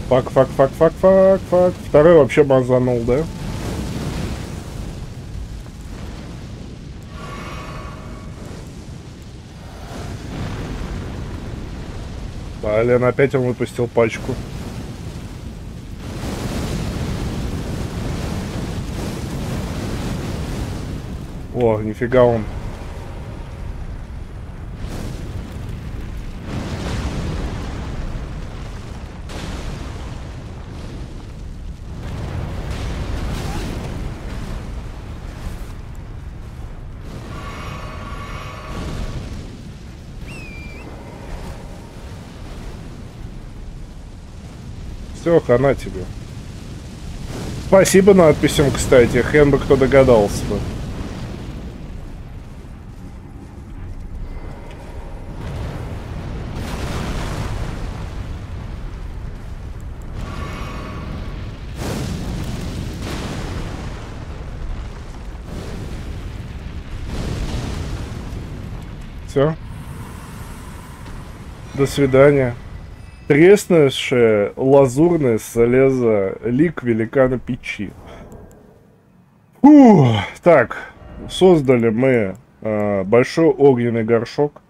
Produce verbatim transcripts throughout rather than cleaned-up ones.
Фак, фак, фак, фак, фак, фак. Второй вообще мазанул, да? Блин, опять он выпустил пачку. О, нифига он. Все, хана тебе. Спасибо надписям, кстати. Хрен бы кто догадался бы. Все. До свидания. Треснувшее лазурное железо, лик великана печи. Фу, так, создали мы э, большой огненный горшок.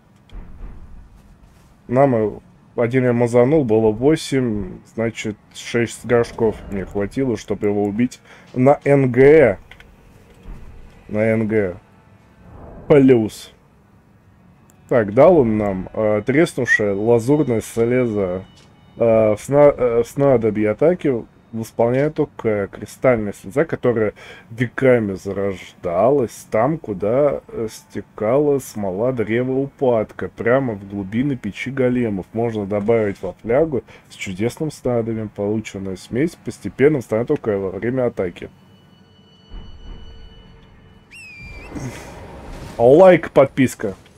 Нам один я мазанул, было восемь, значит, шесть горшков мне хватило, чтобы его убить на НГ. На НГ. Плюс. Так, дал он нам э, треснувшее лазурное железо э, в, сна э, в снадобье атаки восполняет только кристальная слеза, которая веками зарождалась там, куда стекала смола древа упадка, прямо в глубины печи големов. Можно добавить во флягу с чудесным снадобьем. Полученная смесь постепенно встанет только во время атаки. Лайк, подписка.